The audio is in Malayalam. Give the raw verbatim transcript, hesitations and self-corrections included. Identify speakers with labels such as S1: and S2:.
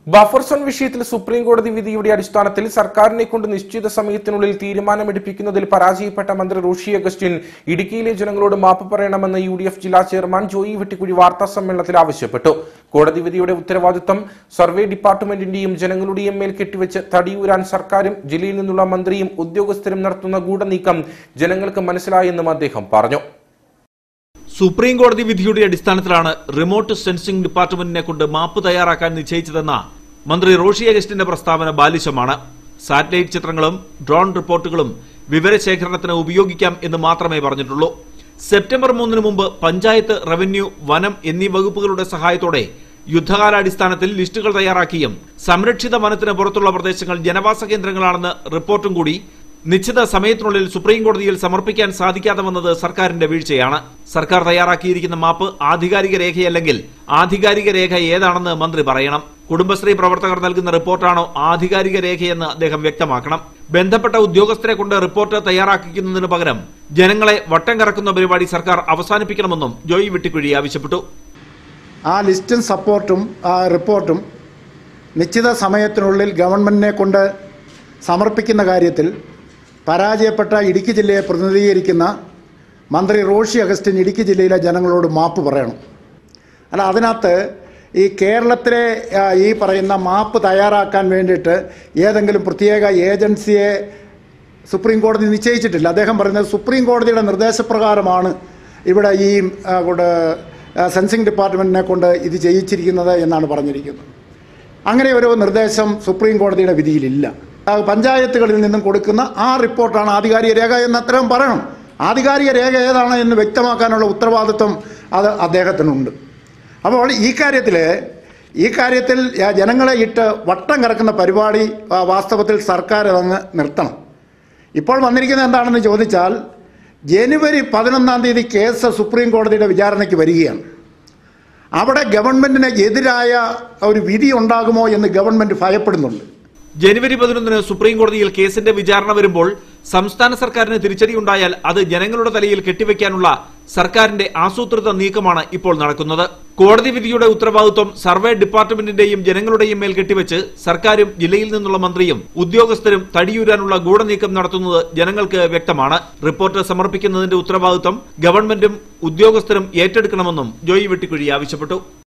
S1: ബഫർ സോൺ വിഷയത്തിൽ സുപ്രീം കോടതി വിധിയുടെ അടിസ്ഥാനത്തിൽ സർക്കാരിനെ കൊണ്ട് നിശ്ചിത സമയത്തിനുള്ളിൽ തീരുമാനമെടുപ്പിക്കുന്നതിൽ പരാജയപ്പെട്ട മന്ത്രി റോഷി അഗസ്റ്റിൻ ഇടുക്കിയിലെ ജനങ്ങളോട് മാപ്പ് പറയണമെന്ന് യു ഡി എഫ് ജില്ലാ ചെയർമാൻ ജോയി വെട്ടിക്കുഴി വാർത്താ സമ്മേളനത്തിൽ ആവശ്യപ്പെട്ടു. കോടതി വിധിയുടെ ഉത്തരവാദിത്തം സർവേ ഡിപ്പാർട്ട്മെന്റിന്റെയും ജനങ്ങളുടെയും മേൽ കെട്ടിവെച്ച് തടിയൂരാൻ സർക്കാരും ജില്ലയിൽ നിന്നുള്ള മന്ത്രിയും ഉദ്യോഗസ്ഥരും നടത്തുന്ന ഗൂഢനീക്കം ജനങ്ങൾക്ക് മനസ്സിലായെന്നും അദ്ദേഹം പറഞ്ഞു.
S2: സുപ്രീം കോടതി വിധിയുടെ അടിസ്ഥാനത്തിലാണ് റിമോട്ട് സെൻസിംഗ് ഡിപ്പാർട്ട്മെന്റിനെ കൊണ്ട് മാപ്പ് തയ്യാറാക്കാൻ നിശ്ചയിച്ചതെന്ന മന്ത്രി റോഷി അഗസ്റ്റിന്റെ പ്രസ്താവന ബാലിശമാണ്. സാറ്റലൈറ്റ് ചിത്രങ്ങളും ഡ്രോൺ റിപ്പോർട്ടുകളും വിവരശേഖരണത്തിന് ഉപയോഗിക്കാം എന്ന് മാത്രമേ പറഞ്ഞിട്ടുള്ളൂ. സെപ്റ്റംബർ മൂന്നിന് മുമ്പ് പഞ്ചായത്ത്, റവന്യൂ, വനം എന്നീ വകുപ്പുകളുടെ സഹായത്തോടെ യുദ്ധകാലാടിസ്ഥാനത്തിൽ ലിസ്റ്റുകൾ തയ്യാറാക്കിയും സംരക്ഷിത വനത്തിന് പുറത്തുള്ള പ്രദേശങ്ങൾ ജനവാസ കേന്ദ്രങ്ങളാണെന്ന് റിപ്പോർട്ടും കൂടി നിശ്ചിത സമയത്തിനുള്ളിൽ സുപ്രീം കോടതിയിൽ സമർപ്പിക്കാൻ സാധിക്കാതെ വന്നത് സർക്കാരിന്റെ വീഴ്ചയാണ്. സർക്കാർ തയ്യാറാക്കിയിരിക്കുന്ന മാപ്പ് ആധികാരിക രേഖയല്ലെങ്കിൽ ആധികാരിക രേഖ ഏതാണെന്ന് മന്ത്രി പറയണം. കുടുംബശ്രീ പ്രവർത്തകർ നൽകുന്ന റിപ്പോർട്ടാണോ ആധികാരിക രേഖയെന്ന് അദ്ദേഹം വ്യക്തമാക്കണം. ബന്ധപ്പെട്ട ഉദ്യോഗസ്ഥരെ കൊണ്ട് റിപ്പോർട്ട് തയ്യാറാക്കിക്കുന്നതിന് പകരം ജനങ്ങളെ വട്ടം കറക്കുന്ന പരിപാടി സർക്കാർ അവസാനിപ്പിക്കണമെന്നും ജോയി വെട്ടിക്കുഴി ആവശ്യപ്പെട്ടു.
S3: ആ ലിസ്റ്റും സപ്പോർട്ടും ആ റിപ്പോർട്ടും നിശ്ചിത സമയത്തിനുള്ളിൽ ഗവൺമെന്റിനെ കൊണ്ട് സമർപ്പിക്കുന്ന കാര്യത്തിൽ പരാജയപ്പെട്ട ഇടുക്കി ജില്ലയെ പ്രതിനിധീകരിക്കുന്ന മന്ത്രി റോഷി അഗസ്റ്റിൻ ഇടുക്കി ജില്ലയിലെ ജനങ്ങളോട് മാപ്പ് പറയണം. അല്ല, അതിനകത്ത് ഈ കേരളത്തിലെ ഈ പറയുന്ന മാപ്പ് തയ്യാറാക്കാൻ വേണ്ടിയിട്ട് ഏതെങ്കിലും പ്രത്യേക ഏജൻസിയെ സുപ്രീം കോടതി നിശ്ചയിച്ചിട്ടില്ല. അദ്ദേഹം പറയുന്നത് സുപ്രീം കോടതിയുടെ നിർദ്ദേശപ്രകാരമാണ് ഇവിടെ ഈ സെൻസിംഗ് ഡിപ്പാർട്ട്മെൻറ്റിനെ കൊണ്ട് ഇത് ചെയ്യിച്ചിരിക്കുന്നത് എന്നാണ് പറഞ്ഞിരിക്കുന്നത്. അങ്ങനെ ഒരു നിർദ്ദേശം സുപ്രീം കോടതിയുടെ വിധിയിലില്ല. പഞ്ചായത്തുകളിൽ നിന്നും കൊടുക്കുന്ന ആ റിപ്പോർട്ടാണ് ആധികാരിക രേഖ എന്ന് അത്രയും പറയണം. ആധികാരിക രേഖ ഏതാണ് എന്ന് വ്യക്തമാക്കാനുള്ള ഉത്തരവാദിത്വം അത് അദ്ദേഹത്തിനുണ്ട്. അപ്പോൾ ഈ കാര്യത്തിൽ ഈ കാര്യത്തിൽ ജനങ്ങളെ ഇട്ട് വട്ടം കറക്കുന്ന പരിപാടി വാസ്തവത്തിൽ സർക്കാർ അതങ്ങ് നിർത്തണം. ഇപ്പോൾ വന്നിരിക്കുന്നത് എന്താണെന്ന് ചോദിച്ചാൽ, ജനുവരി പതിനൊന്നാം തീയതി കേസ് സുപ്രീം കോടതിയുടെ വിചാരണയ്ക്ക് വരികയാണ്. അവിടെ ഗവൺമെൻറ്റിന് എതിരായ ഒരു വിധി ഉണ്ടാകുമോ എന്ന് ഗവൺമെൻറ് ഭയപ്പെടുന്നുണ്ട്.
S2: ജനുവരി പതിനൊന്നിന് സുപ്രീം കോടതിയിൽ കേസിന്റെ വിചാരണ വരുമ്പോൾ സംസ്ഥാന സർക്കാരിന് തിരിച്ചടിയുണ്ടായാൽ അത് ജനങ്ങളുടെ തലയിൽ കെട്ടിവെക്കാനുള്ള സർക്കാരിന്റെ ആസൂത്രിത നീക്കമാണ് ഇപ്പോൾ നടക്കുന്നത്. കോടതി വിധിയുടെ ഉത്തരവാദിത്വം സർവേ ഡിപ്പാർട്ട്മെന്റിന്റെയും ജനങ്ങളുടെയും മേൽ കെട്ടിവെച്ച് സർക്കാരും ജില്ലയിൽ നിന്നുള്ള മന്ത്രിയും ഉദ്യോഗസ്ഥരും തടിയൂരാനുള്ള ഗൂഢനീക്കം നടത്തുന്നത് ജനങ്ങൾക്ക് വ്യക്തമാണ്. റിപ്പോർട്ട് സമർപ്പിക്കുന്നതിന്റെ ഉത്തരവാദിത്വം ഗവൺമെന്റും ഉദ്യോഗസ്ഥരും ഏറ്റെടുക്കണമെന്നും ജോയി വെട്ടിക്കുഴി ആവശ്യപ്പെട്ടു.